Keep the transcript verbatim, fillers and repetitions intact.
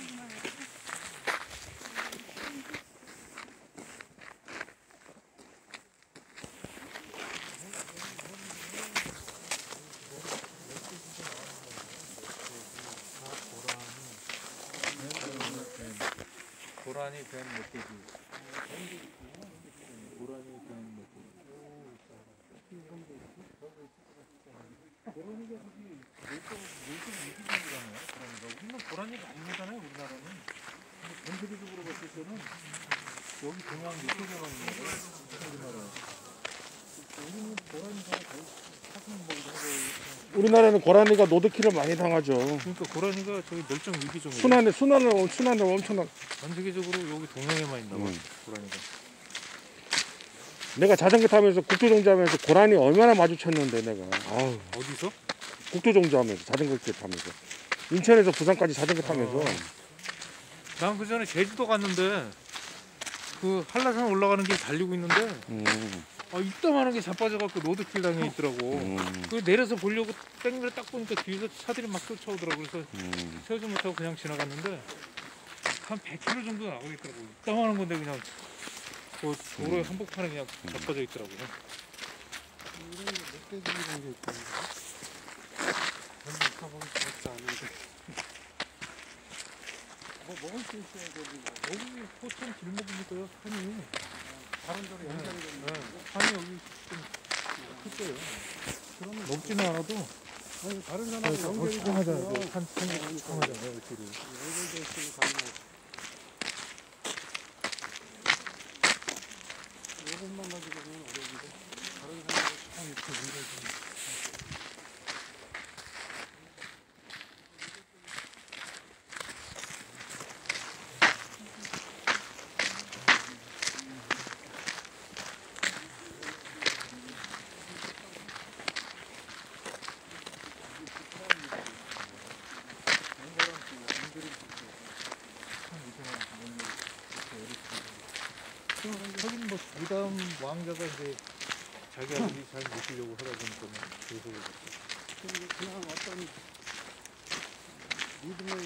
고라니 뱀 멧돼지. 고라니 뱀 멧돼지. 고라니가 저기 물속 물속 유기종이잖아요. 고라니가 우리는 고라니가 아니잖아요. 우리나라는. 근데 전 세계적으로 봤을 때는 여기 동양 유기종이 있는 거예요. 우리나라. 우리는 고라니가 거의 사슴 뭐 이런 거. 우리나라는 고라니가 노드킬을 많이 당하죠. 그러니까 고라니가 저기 멸종 위기종이에요. 순환에 순환을 순환을 엄청나. 전 세계적으로 여기 동양에만 있나 봐. 음. 고라니가. 내가 자전거 타면서 국도정지하면서 고라니 얼마나 마주쳤는데 내가. 아우. 어디서? 국도정지하면서 자전거 타면서 인천에서 부산까지 자전거 타면서. 어. 난 그 전에 제주도 갔는데 그 한라산 올라가는 길 달리고 있는데 음. 아 이따만한 게 자빠져갖고 로드킬 당해 있더라고. 음. 그 내려서 보려고 백미러 딱 보니까 뒤에서 차들이 막 쫓아오더라고. 그래서 음. 세우지 못하고 그냥 지나갔는데 한 백 킬로미터 정도 나오고 있더라고. 이따만한 건데 그냥 그 도로의 음. 한복판에 그냥 자빠져 있더라고요. 이런 게 멧돼지라는 게 있거든요. 별로 가보기 좋지 않은데. 뭐 먹을 수 있어야 되는 거. 여기 포천 길목이니까요. 산이 다른 데로 연결이 되는 네, 산이 여기 좀 클 거예요. 그러면 먹지는 않아도 아니 다른 사람이 연결이 돼 탕하잖아요. 있어요. 산 산이 탕하잖아요. 길이. 연결돼 있으면 가능하지. 이것만 가지고는 어려운데 다른 사람이 참 이렇게 연결돼. 하긴 뭐 그다음 왕자가 이제 자기 아들이 잘 모시려고 하다 보니까 계속 그냥 어떤 믿음의